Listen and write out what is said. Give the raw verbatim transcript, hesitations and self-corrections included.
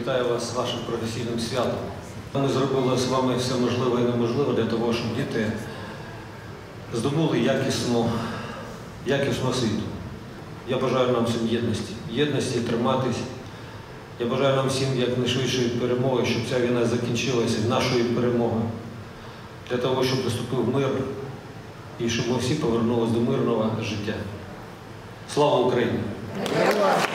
вітаю вас з вашим професійним святом. Ми зробили з вами все можливе і неможливе для того, щоб діти здобули якісну, якісну освіту. Я бажаю нам всім єдності. Єдності, триматись. Я бажаю нам всім якнайшвидшої перемоги, щоб ця війна закінчилася нашою перемогою. Для того, щоб наступив мир і щоб ми всі повернулися до мирного життя. Слава Україні!